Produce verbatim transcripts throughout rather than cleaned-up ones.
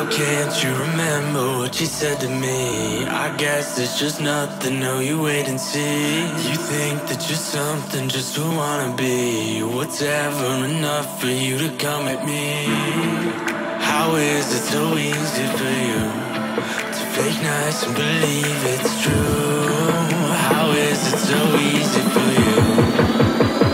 How can't you remember what you said to me? I guess it's just nothing, no, you wait and see. You think that you're something just to wanna be. What's ever enough for you to come at me? How is it so easy for you to fake nice and believe it's true? How is it so easy for you?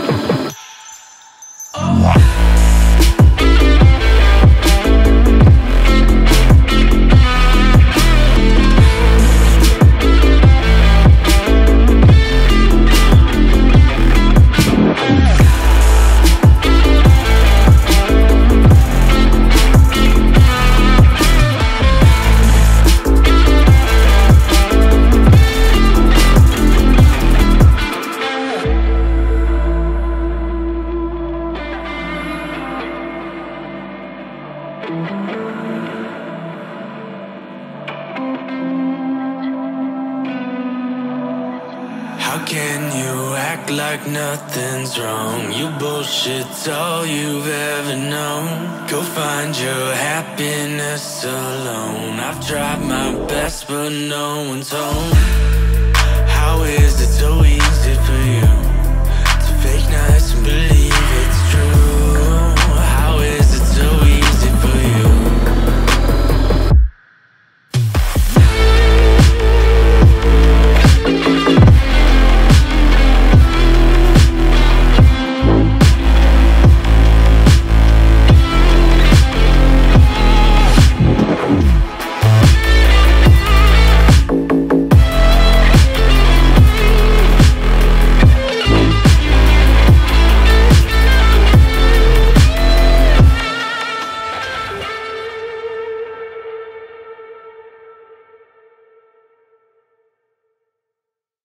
How can you act like nothing's wrong? Your bullshit's all you've ever known. Go find your happiness alone. I've tried my best but no one's home.